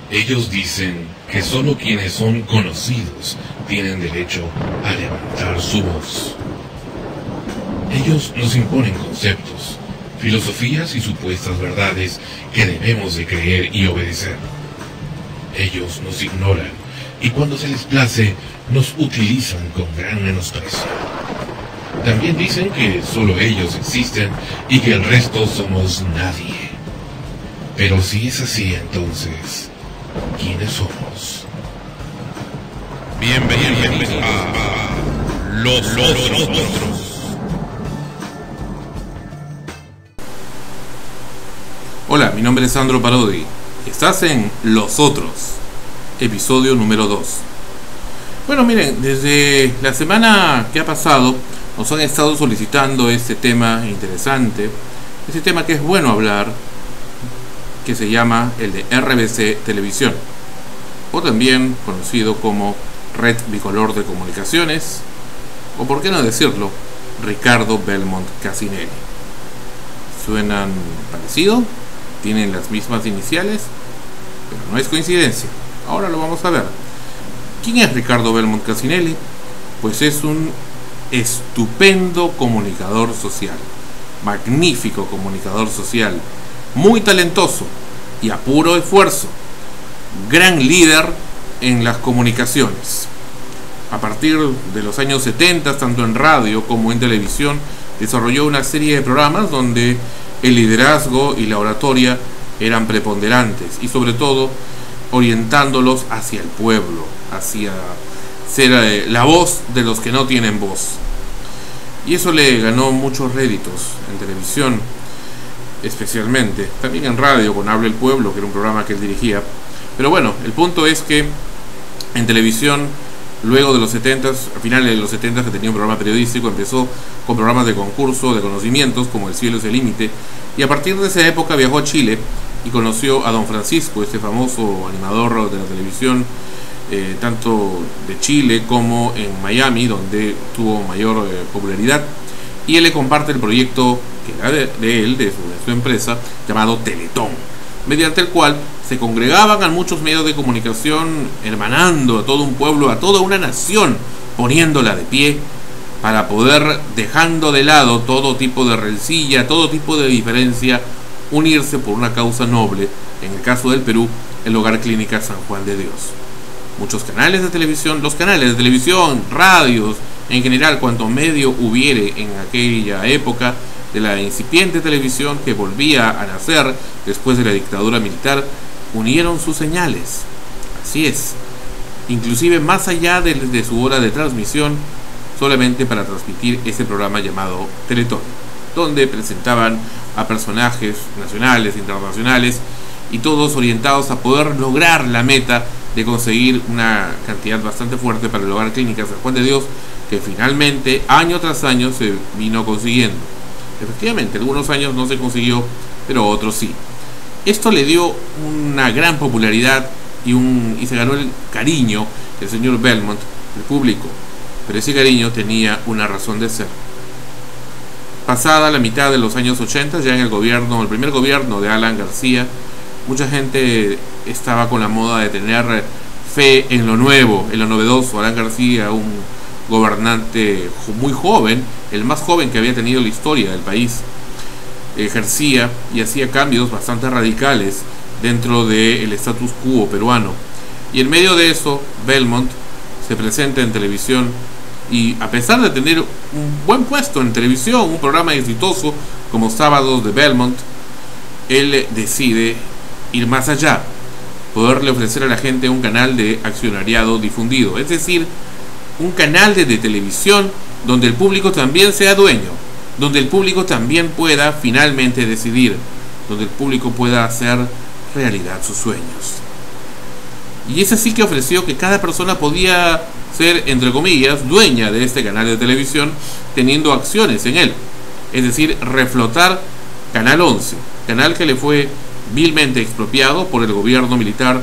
Ellos dicen que solo quienes son conocidos tienen derecho a levantar su voz. Ellos nos imponen conceptos, filosofías y supuestas verdades que debemos de creer y obedecer. Ellos nos ignoran y cuando se les place nos utilizan con gran menosprecio. También dicen que solo ellos existen y que el resto somos nadie. Pero si es así, entonces, ¿quiénes somos? Bienvenidos a Los Otros. Hola, mi nombre es Sandro Parodi. Estás en Los Otros, episodio número 2. Bueno, miren, desde la semana que ha pasado nos han estado solicitando este tema interesante, este tema que es bueno hablar, que se llama el de RBC Televisión, o también conocido como Red Bicolor de Comunicaciones, o por qué no decirlo, Ricardo Belmont Cassinelli. ¿Suenan parecido? ¿Tienen las mismas iniciales? Pero no es coincidencia. Ahora lo vamos a ver. ¿Quién es Ricardo Belmont Cassinelli? Pues es un estupendo comunicador social, magnífico comunicador social, muy talentoso y a puro esfuerzo, gran líder en las comunicaciones. A partir de los años 70, tanto en radio como en televisión, desarrolló una serie de programas donde el liderazgo y la oratoria eran preponderantes y sobre todo orientándolos hacia el pueblo, hacia ser la voz de los que no tienen voz. Y eso le ganó muchos réditos en televisión, especialmente, también en radio con Habla el Pueblo, que era un programa que él dirigía. Pero bueno, el punto es que en televisión, luego de los 70s, a finales de los 70s, que tenía un programa periodístico, empezó con programas de concurso, de conocimientos, como El Cielo es el Límite, y a partir de esa época viajó a Chile y conoció a Don Francisco, este famoso animador de la televisión, tanto de Chile como en Miami, donde tuvo mayor popularidad, y él le comparte el proyecto que era de su empresa, llamado Teletón, mediante el cual se congregaban a muchos medios de comunicación, hermanando a todo un pueblo, a toda una nación, poniéndola de pie, para poder, dejando de lado todo tipo de rencilla, todo tipo de diferencia, unirse por una causa noble, en el caso del Perú, el Hogar Clínica San Juan de Dios. Muchos canales de televisión, los canales de televisión, radios, en general, cuanto medio hubiere en aquella época de la incipiente televisión que volvía a nacer después de la dictadura militar, unieron sus señales. Así es, inclusive más allá de su hora de transmisión, solamente para transmitir ese programa llamado Teletón, donde presentaban a personajes nacionales, internacionales, y todos orientados a poder lograr la meta de conseguir una cantidad bastante fuerte para el Hogar Clínica San Juan de Dios, que finalmente, año tras año, se vino consiguiendo. Efectivamente, algunos años no se consiguió, pero otros sí. Esto le dio una gran popularidad y se ganó el cariño del señor Belmont, del público. Pero ese cariño tenía una razón de ser. Pasada la mitad de los años 80, ya en el primer gobierno de Alan García, mucha gente estaba con la moda de tener fe en lo nuevo, en lo novedoso. Alan García, un gobernante muy joven, el más joven que había tenido la historia del país, ejercía y hacía cambios bastante radicales dentro del status quo peruano. Y en medio de eso, Belmont se presenta en televisión y, a pesar de tener un buen puesto en televisión, un programa exitoso como Sábados de Belmont, él decide ir más allá, poderle ofrecer a la gente un canal de accionariado difundido, es decir, un canal de televisión donde el público también sea dueño, donde el público también pueda finalmente decidir, donde el público pueda hacer realidad sus sueños. Y es así que ofreció que cada persona podía ser, entre comillas, dueña de este canal de televisión, teniendo acciones en él, es decir, reflotar Canal 11, canal que le fue vilmente expropiado por el gobierno militar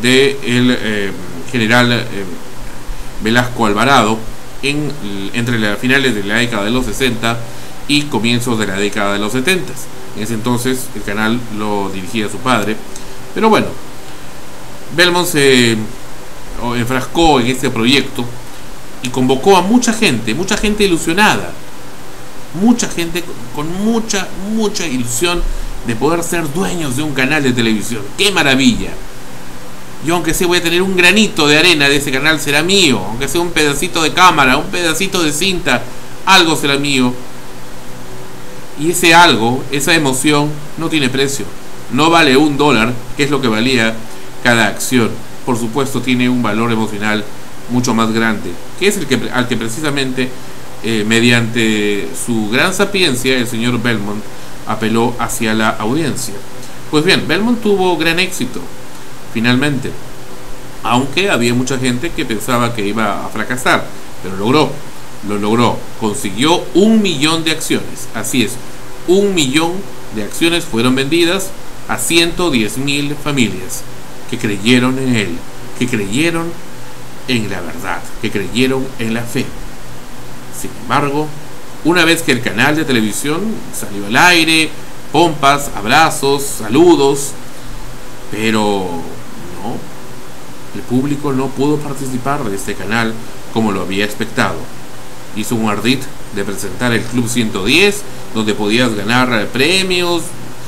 del general Velasco Alvarado entre las finales de la década de los 60 y comienzos de la década de los 70. En ese entonces el canal lo dirigía su padre. Pero bueno, Belmont se enfrascó en este proyecto y convocó a mucha gente ilusionada, mucha gente con mucha ilusión de poder ser dueños de un canal de televisión. ¡Qué maravilla! Yo, aunque sea, voy a tener un granito de arena de ese canal, será mío. Aunque sea un pedacito de cámara, un pedacito de cinta, algo será mío. Y ese algo, esa emoción, no tiene precio. No vale $1, que es lo que valía cada acción. Por supuesto, tiene un valor emocional mucho más grande, que es al que precisamente, mediante su gran sapiencia, el señor Belmont apeló hacia la audiencia. Pues bien, Belmont tuvo gran éxito finalmente, aunque había mucha gente que pensaba que iba a fracasar, pero lo logró, consiguió 1 millón de acciones, así es, 1 millón de acciones fueron vendidas a 110,000 familias que creyeron en él, que creyeron en la verdad, que creyeron en la fe. Sin embargo, una vez que el canal de televisión salió al aire, pompas, abrazos, saludos, pero no, el público no pudo participar de este canal como lo había expectado. Hizo un ardid de presentar el Club 110, donde podías ganar premios,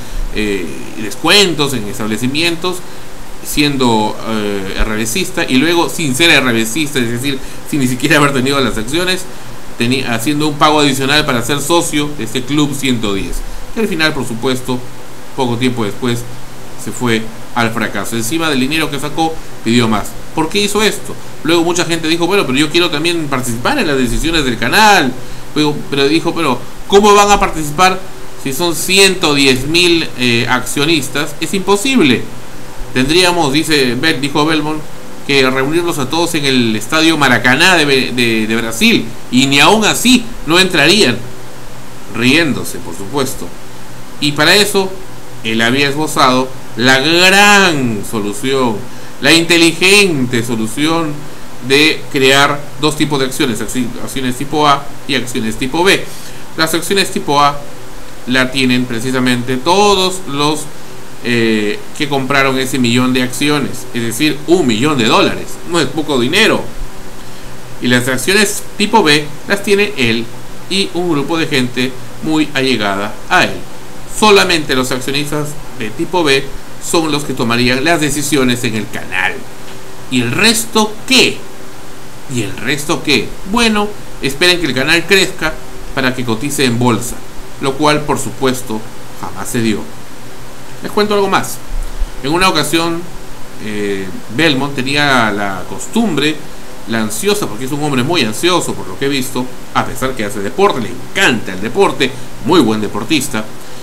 descuentos en establecimientos, siendo RBCista, y luego sin ser RBCista, es decir, sin ni siquiera haber tenido las acciones, haciendo un pago adicional para ser socio de este Club 110, que al final, por supuesto, poco tiempo después se fue al fracaso. Encima del dinero que sacó, pidió más. ¿Por qué hizo esto? Luego mucha gente dijo, bueno, pero yo quiero también participar en las decisiones del canal. Pero dijo, pero ¿cómo van a participar si son 110,000 accionistas? Es imposible. Tendríamos, dijo Belmont, que reunirlos a todos en el estadio Maracaná de Brasil, y ni aún así no entrarían, riéndose, por supuesto. Y para eso él había esbozado la gran solución, la inteligente solución de crear dos tipos de acciones, acciones tipo A y acciones tipo B. Las acciones tipo A la tienen precisamente todos los que compraron ese millón de acciones, es decir, $1 millón. No es poco dinero. Y las acciones tipo B las tiene él y un grupo de gente muy allegada a él. Solamente los accionistas de tipo B son los que tomarían las decisiones en el canal. ¿Y el resto qué? ¿Y el resto qué? Bueno, esperen que el canal crezca para que cotice en bolsa, lo cual, por supuesto, jamás se dio. Les cuento algo más. En una ocasión, Belmont tenía la costumbre, la ansiosa, porque es un hombre muy ansioso por lo que he visto, a pesar que hace deporte, le encanta el deporte, muy buen deportista,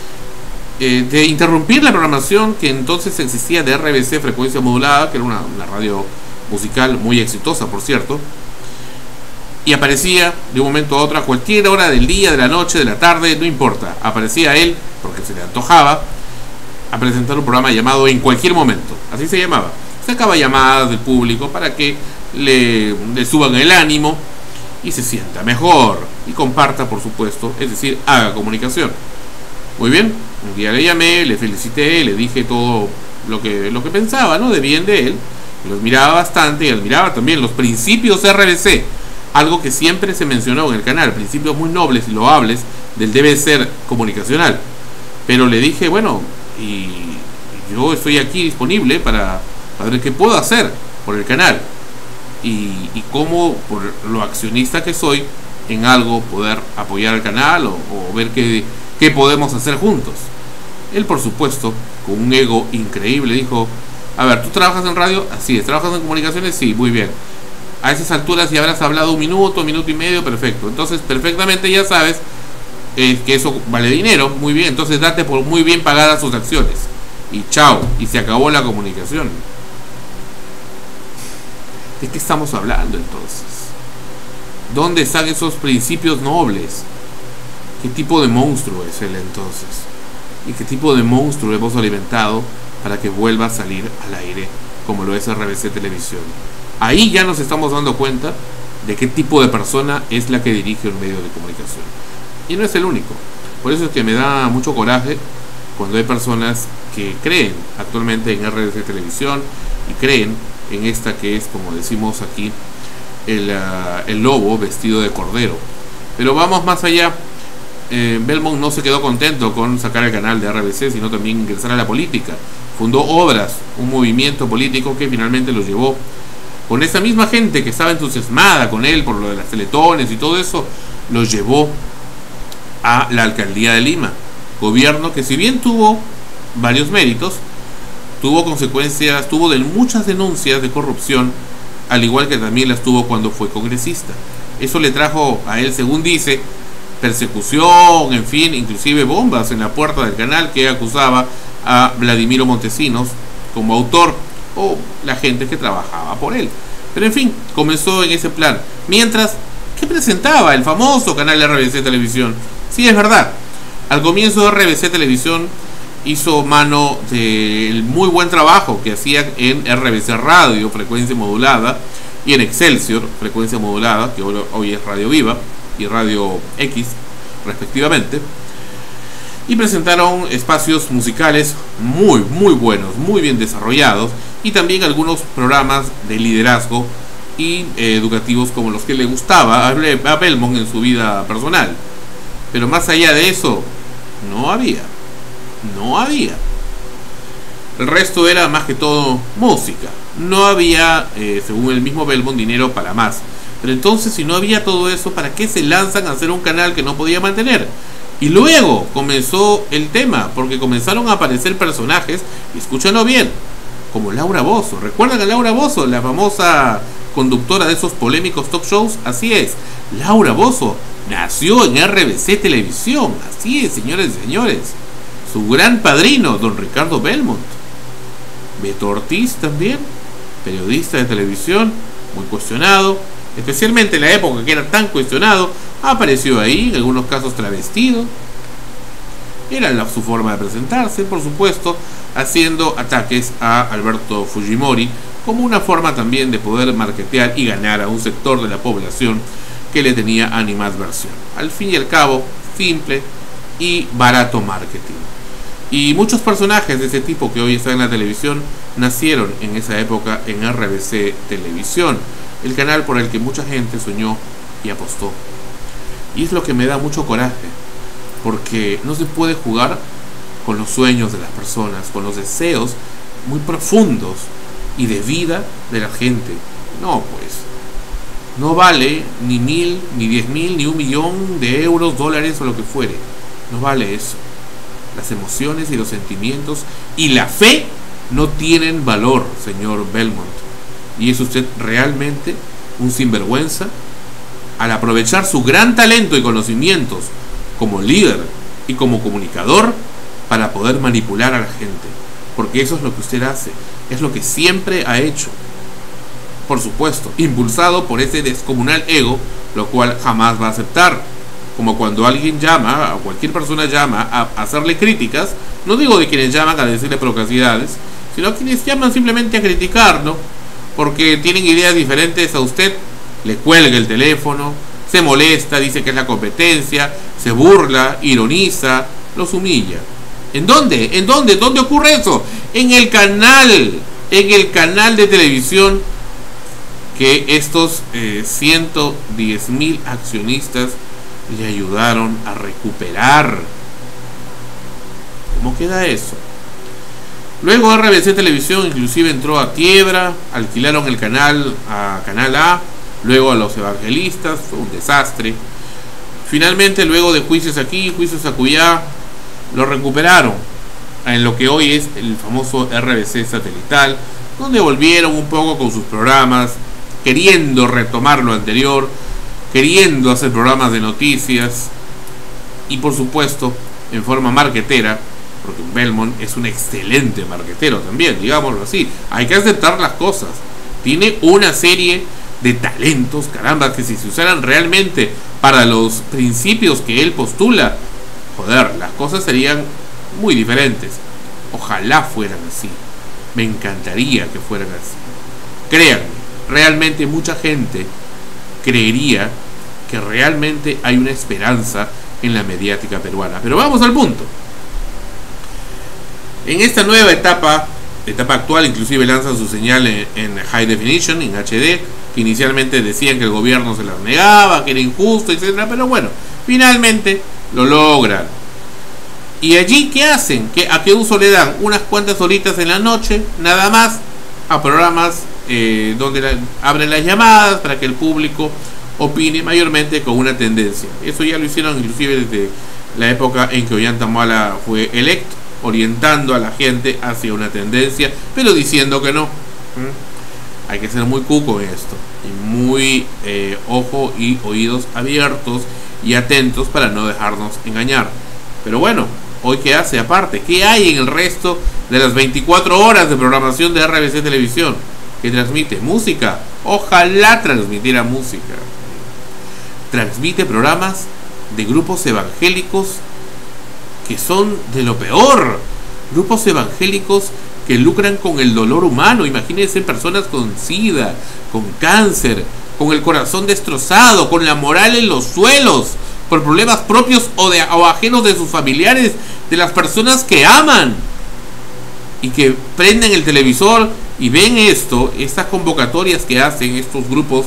de interrumpir la programación que entonces existía de RBC Frecuencia Modulada, que era una radio musical muy exitosa, por cierto, y aparecía de un momento a otro, a cualquier hora del día, de la noche, de la tarde, no importa, aparecía él, porque se le antojaba, a presentar un programa llamado En Cualquier Momento, así se llamaba. Sacaba llamadas del público para que le suban el ánimo y se sienta mejor, y comparta, por supuesto, es decir, haga comunicación. Muy bien, un día le llamé, le felicité, le dije todo lo que pensaba, ¿no?, de bien de él. Lo admiraba bastante y admiraba también los principios de RBC, algo que siempre se mencionó en el canal, principios muy nobles y loables del debe ser comunicacional. Pero le dije, bueno, y yo estoy aquí disponible para ver qué puedo hacer por el canal y cómo, por lo accionista que soy, en algo poder apoyar al canal o ver qué podemos hacer juntos. Él, por supuesto, con un ego increíble, dijo, a ver, ¿tú trabajas en radio? Así es. ¿Trabajas en comunicaciones? Sí, muy bien. A esas alturas ya habrás hablado 1 minuto, 1 minuto y medio, perfecto. Entonces, perfectamente ya sabes que eso vale dinero, muy bien. Entonces, date por muy bien pagadas sus acciones. Y chao, y se acabó la comunicación. ¿De qué estamos hablando entonces? ¿Dónde están esos principios nobles? ¿Qué tipo de monstruo es él entonces? ¿Y qué tipo de monstruo hemos alimentado para que vuelva a salir al aire como lo es RBC Televisión? Ahí ya nos estamos dando cuenta de qué tipo de persona es la que dirige un medio de comunicación. Y no es el único. Por eso es que me da mucho coraje cuando hay personas que creen actualmente en RBC Televisión y creen en esta que es, como decimos aquí, el lobo vestido de cordero. Pero vamos más allá. Belmont no se quedó contento con sacar el canal de RBC, sino también ingresar a la política. Fundó Obras, un movimiento político que finalmente lo llevó, con esa misma gente que estaba entusiasmada con él por lo de las teletones y todo eso, lo llevó a la alcaldía de Lima. Gobierno que, si bien tuvo varios méritos, tuvo consecuencias, tuvo muchas denuncias de corrupción, al igual que también las tuvo cuando fue congresista. Eso le trajo a él, según dice, persecución, en fin, inclusive bombas en la puerta del canal que acusaba a Vladimiro Montesinos como autor o la gente que trabajaba por él. Pero en fin, comenzó en ese plan. Mientras, ¿qué presentaba el famoso canal de RBC Televisión? Sí, es verdad, al comienzo de RBC Televisión hizo mano del muy buen trabajo que hacía en RBC Radio, frecuencia modulada, y en Excelsior, frecuencia modulada, que hoy es Radio Viva y Radio X respectivamente, y presentaron espacios musicales muy buenos, muy bien desarrollados, y también algunos programas de liderazgo y educativos como los que le gustaba a Belmont en su vida personal. Pero más allá de eso, no había. El resto era más que todo música. No había, según el mismo Belmont, dinero para más. Pero entonces, si no había todo eso, ¿para qué se lanzan a hacer un canal que no podía mantener? Y luego comenzó el tema, porque comenzaron a aparecer personajes, y escúchanlo bien, como Laura Bozzo. ¿Recuerdan a Laura Bozzo, la famosa conductora de esos polémicos talk shows? Así es, Laura Bozzo nació en RBC Televisión. Así es, señores y señores. Su gran padrino, don Ricardo Belmont. Beto Ortiz también, periodista de televisión, muy cuestionado, especialmente en la época que era tan cuestionado, apareció ahí, en algunos casos travestido. Era su forma de presentarse, por supuesto, haciendo ataques a Alberto Fujimori, como una forma también de poder marketear y ganar a un sector de la población que le tenía animadversión. Al fin y al cabo, simple y barato marketing. Y muchos personajes de ese tipo que hoy están en la televisión nacieron en esa época en RBC Televisión, el canal por el que mucha gente soñó y apostó. Y es lo que me da mucho coraje, porque no se puede jugar con los sueños de las personas, con los deseos muy profundos y de vida de la gente. No, pues, no vale ni 1.000, ni 10.000, ni 1.000.000 de euros, dólares o lo que fuere. No vale eso. Las emociones y los sentimientos y la fe no tienen valor, señor Belmont. Y es usted realmente un sinvergüenza al aprovechar su gran talento y conocimientos como líder y como comunicador para poder manipular a la gente. Porque eso es lo que usted hace, es lo que siempre ha hecho. Por supuesto, impulsado por ese descomunal ego, lo cual jamás va a aceptar. Como cuando alguien llama, o cualquier persona llama a hacerle críticas, no digo de quienes llaman a decirle procacidades, sino quienes llaman simplemente a criticarlo, porque tienen ideas diferentes a usted, le cuelga el teléfono, se molesta, dice que es la competencia, se burla, ironiza, los humilla. ¿En dónde? ¿En dónde? ¿Dónde ocurre eso? En el canal de televisión que estos 110.000 accionistas le ayudaron a recuperar. ¿Cómo queda eso? Luego RBC Televisión inclusive entró a quiebra, alquilaron el canal a Canal A, luego a Los Evangelistas, fue un desastre. Finalmente, luego de juicios aquí, juicios acullá, lo recuperaron en lo que hoy es el famoso RBC satelital, donde volvieron un poco con sus programas, queriendo retomar lo anterior, queriendo hacer programas de noticias y por supuesto en forma marquetera, porque Belmont es un excelente marquetero también, digámoslo así. Hay que aceptar las cosas. Tiene una serie de talentos, caramba, que si se usaran realmente para los principios que él postula, joder, las cosas serían muy diferentes. Ojalá fueran así. Me encantaría que fueran así. Créanme, realmente mucha gente creería que realmente hay una esperanza en la mediática peruana. Pero vamos al punto. En esta nueva etapa actual, inclusive lanzan su señal en High Definition, en HD, que inicialmente decían que el gobierno se las negaba, que era injusto, etcétera, pero bueno, finalmente lo logran. ¿Y allí qué hacen? ¿A qué uso le dan? Unas cuantas horitas en la noche, nada más, a programas donde abren las llamadas para que el público opine mayormente con una tendencia. Eso ya lo hicieron inclusive desde la época en que Ollanta fue electo, orientando a la gente hacia una tendencia, pero diciendo que no. Hay que ser muy cuco en esto, y muy ojo y oídos abiertos y atentos para no dejarnos engañar. Pero bueno, hoy qué hace aparte, qué hay en el resto de las 24 horas de programación de RBC Televisión, que transmite música. Ojalá transmitiera música. Transmite programas de grupos evangélicos que son de lo peor. Grupos evangélicos que lucran con el dolor humano. Imagínense personas con SIDA, con cáncer, con el corazón destrozado, con la moral en los suelos, por problemas propios o ajenos de sus familiares, de las personas que aman, y que prenden el televisor y ven estas convocatorias que hacen estos grupos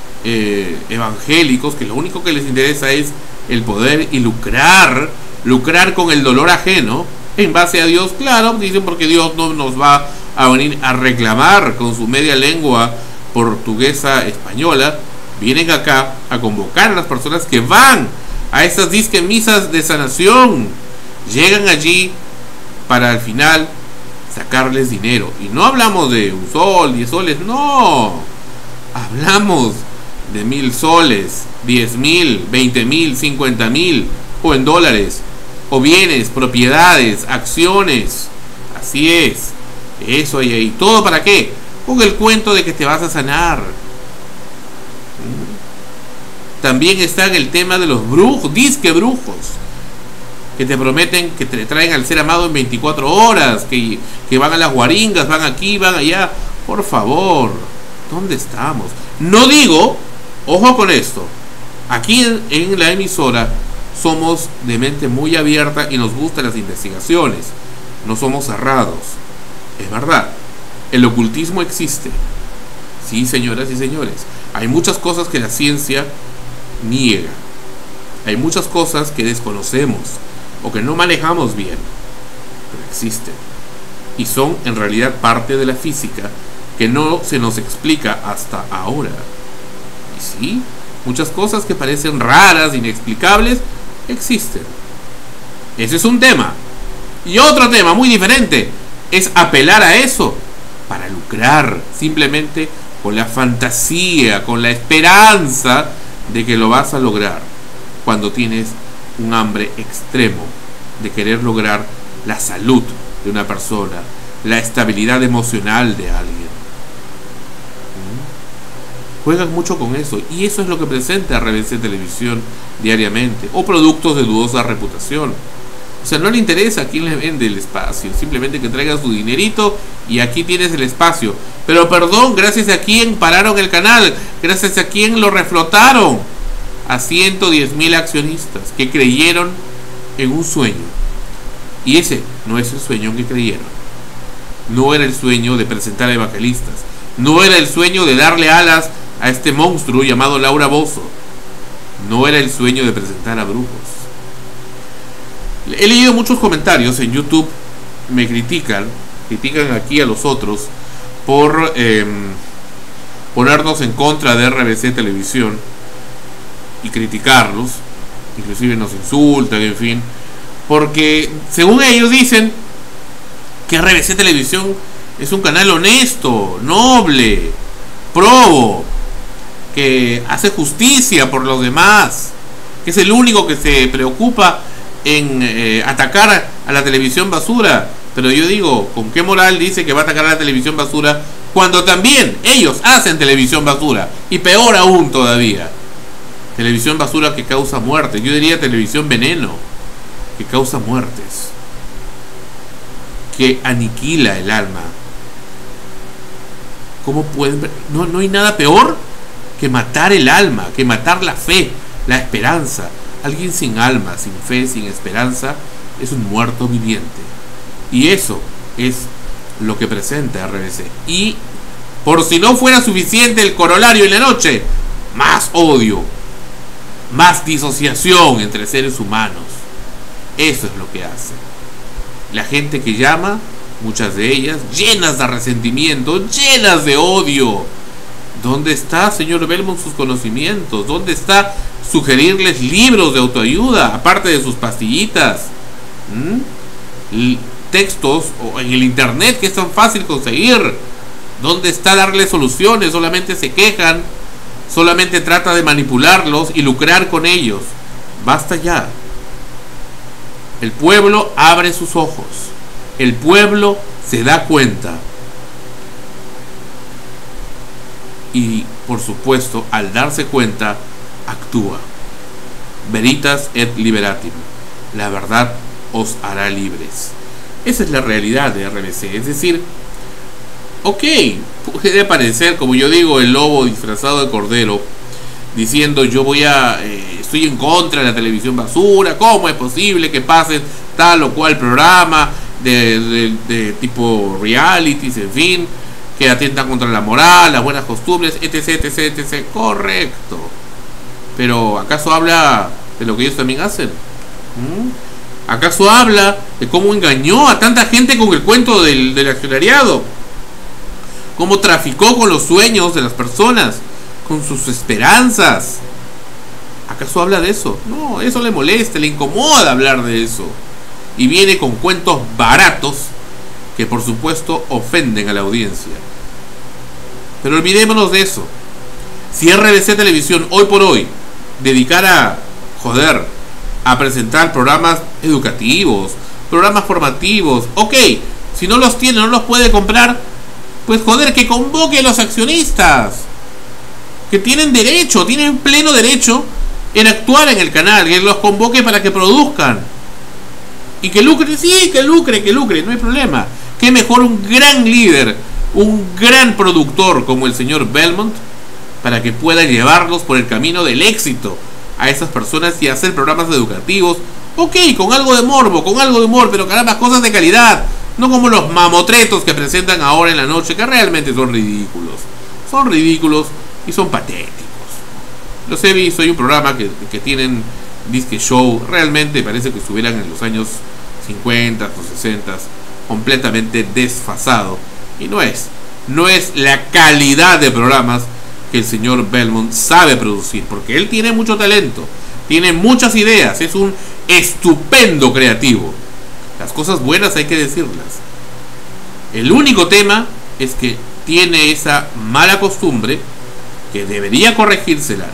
evangélicos, que lo único que les interesa es el poder y lucrar con el dolor ajeno, en base a Dios. Claro, dicen, porque Dios no nos va a venir a reclamar con su media lengua portuguesa española. Vienen acá a convocar a las personas que van a estas disque misas de sanación. Llegan allí para al final sacarles dinero. Y no hablamos de un sol, 10 soles, no. Hablamos de 1,000 soles, 10,000, 20,000, 50,000, o en dólares, o bienes, propiedades, acciones. Así es. Eso hay ahí. ¿Todo para qué? Con el cuento de que te vas a sanar. También está en el tema de los brujos, disque brujos, que te prometen que te traen al ser amado en 24 horas, que van a las guaringas, van aquí, van allá. Por favor, ¿dónde estamos? No digo, ojo con esto, aquí en la emisora somos de mente muy abierta y nos gustan las investigaciones, no somos cerrados. Es verdad, el ocultismo existe. Sí, señoras y señores, hay muchas cosas que la ciencia niega, hay muchas cosas que desconocemos o que no manejamos bien, pero existen y son en realidad parte de la física que no se nos explica hasta ahora. Y sí, muchas cosas que parecen raras, inexplicables, existen. Ese es un tema. Y otro tema muy diferente es apelar a eso para lucrar, simplemente con la fantasía, con la esperanza de que lo vas a lograr, cuando tienes un hambre extremo de querer lograr la salud de una persona, la estabilidad emocional de alguien. Juegan mucho con eso, y eso es lo que presenta RBC Televisión diariamente, o productos de dudosa reputación. O sea, no le interesa a quién le vende el espacio, simplemente que traiga su dinerito y aquí tienes el espacio. Pero perdón, gracias a quién pararon el canal, gracias a quién lo reflotaron. A 110,000 accionistas que creyeron en un sueño. Y ese no es el sueño en que creyeron. No era el sueño de presentar a evangelistas, no era el sueño de darle alas a este monstruo llamado Laura Bozzo, no era el sueño de presentar a brujos. He leído muchos comentarios en YouTube, me critican aquí a los otros por ponernos en contra de RBC Televisión y criticarlos, inclusive nos insultan, en fin, porque según ellos dicen que RBC Televisión es un canal honesto, noble, probo, que hace justicia por los demás, que es el único que se preocupa en atacar a la televisión basura. Pero yo digo, ¿con qué moral dice que va a atacar a la televisión basura cuando también ellos hacen televisión basura? Y peor aún todavía, televisión basura que causa muertes. Yo diría televisión veneno, que causa muertes, que aniquila el alma. ¿Cómo pueden ver? No hay nada peor que matar el alma, que matar la fe, la esperanza. Alguien sin alma, sin fe, sin esperanza, es un muerto viviente. Y eso es lo que presenta RBC. Y por si no fuera suficiente el corolario en la noche, más odio, más disociación entre seres humanos. Eso es lo que hace. La gente que llama, muchas de ellas llenas de resentimiento, llenas de odio. ¿Dónde está, señor Belmont, sus conocimientos? ¿Dónde está sugerirles libros de autoayuda, aparte de sus pastillitas? Textos o en el internet, que es tan fácil conseguir. ¿Dónde está darles soluciones? Solamente se quejan, solamente trata de manipularlos y lucrar con ellos. Basta ya. El pueblo abre sus ojos. El pueblo se da cuenta. Y, por supuesto, al darse cuenta, actúa. Veritas et liberatim. La verdad os hará libres. Esa es la realidad de RBC. Es decir, ok, puede parecer, como yo digo, el lobo disfrazado de cordero, diciendo yo estoy en contra de la televisión basura. ¿Cómo es posible que pasen tal o cual programa de tipo realities, en fin, que atentan contra la moral, las buenas costumbres, etc, etc, etc? Correcto. Pero ¿acaso habla de lo que ellos también hacen? ¿Acaso habla de cómo engañó a tanta gente con el cuento del accionariado? ¿Cómo traficó con los sueños de las personas, con sus esperanzas? ¿Acaso habla de eso? No, eso le molesta, le incomoda hablar de eso. Y viene con cuentos baratos que por supuesto ofenden a la audiencia. Pero olvidémonos de eso. Si RBC Televisión hoy por hoy dedicara, a presentar programas educativos, programas formativos, ok, si no los tiene, no los puede comprar, pues que convoque a los accionistas, que tienen derecho, tienen pleno derecho en actuar en el canal, que los convoque para que produzcan y que lucre, sí, que lucre, no hay problema. Que mejor un gran líder, un gran productor como el señor Belmont, para que pueda llevarlos por el camino del éxito a esas personas y hacer programas educativos, ok, con algo de morbo, con algo de humor, pero caramba, cosas de calidad, no como los mamotretos que presentan ahora en la noche, que realmente son ridículos y son patéticos. Los he visto, hay un programa que tienen disque show, realmente parece que estuvieran en los años 50 o 60, completamente desfasado, y no es la calidad de programas que el señor Belmont sabe producir, porque él tiene mucho talento, tiene muchas ideas, es un estupendo creativo. Las cosas buenas hay que decirlas. El único tema es que tiene esa mala costumbre que debe corregírsela,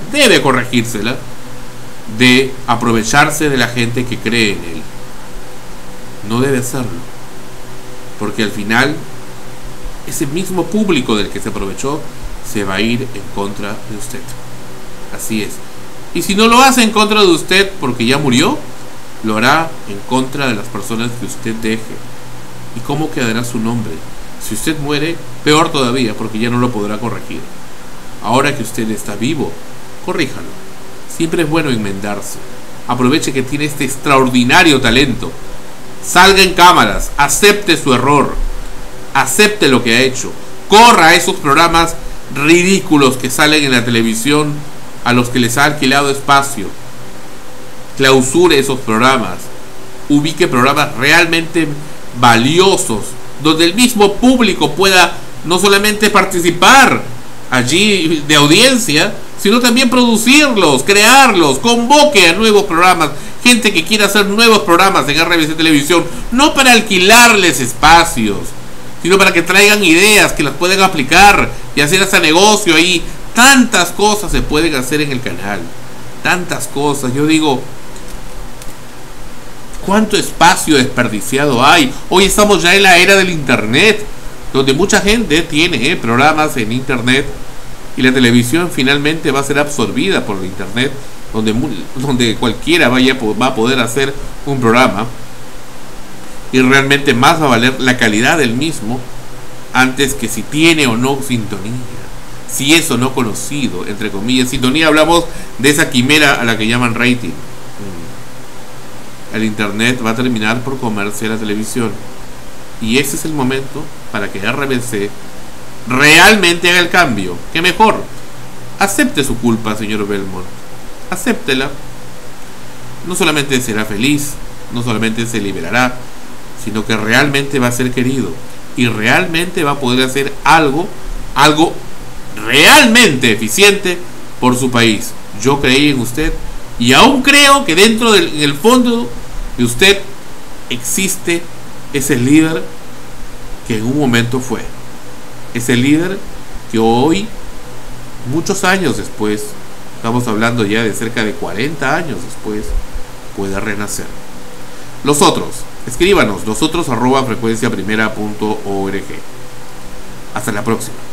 de aprovecharse de la gente que cree en él. No debe hacerlo, porque al final ese mismo público del que se aprovechó se va a ir en contra de usted. Así es. Y si no lo hace en contra de usted porque ya murió, lo hará en contra de las personas que usted deje. ¿Y cómo quedará su nombre? Si usted muere, peor todavía, porque ya no lo podrá corregir. Ahora que usted está vivo, corríjalo. Siempre es bueno enmendarse. Aproveche que tiene este extraordinario talento. Salga en cámaras, acepte su error, acepte lo que ha hecho, corra a esos programas ridículos que salen en la televisión a los que les ha alquilado espacio, clausure esos programas, ubique programas realmente valiosos donde el mismo público pueda no solamente participar allí de audiencia, sino también producirlos, crearlos, convoque a nuevos programas, gente que quiera hacer nuevos programas en RBC Televisión, no para alquilarles espacios, sino para que traigan ideas, que las puedan aplicar y hacer hasta negocio ahí. Tantas cosas se pueden hacer en el canal, tantas cosas. Yo digo, ¿cuánto espacio desperdiciado hay? Hoy estamos ya en la era del internet, donde mucha gente tiene programas en internet, y la televisión finalmente va a ser absorbida por el internet, donde cualquiera va a poder hacer un programa, y realmente más va a valer la calidad del mismo antes que si tiene o no sintonía, si es o no conocido, entre comillas. Sintonía, hablamos de esa quimera a la que llaman rating. El internet va a terminar por comerse la televisión, Y ese es el momento para que RBC realmente haga el cambio. ¿Qué mejor? Acepte su culpa, señor Belmont. Acéptela. No solamente será feliz, no solamente se liberará, sino que realmente va a ser querido. Y realmente va a poder hacer algo realmente eficiente por su país. Yo creí en usted y aún creo que dentro en el fondo de usted existe ese líder que en un momento fue. Ese líder que hoy, muchos años después, estamos hablando ya de cerca de 40 años después, puede renacer. Los otros, escríbanos, losotros@frecuenciaprimera.org. Hasta la próxima.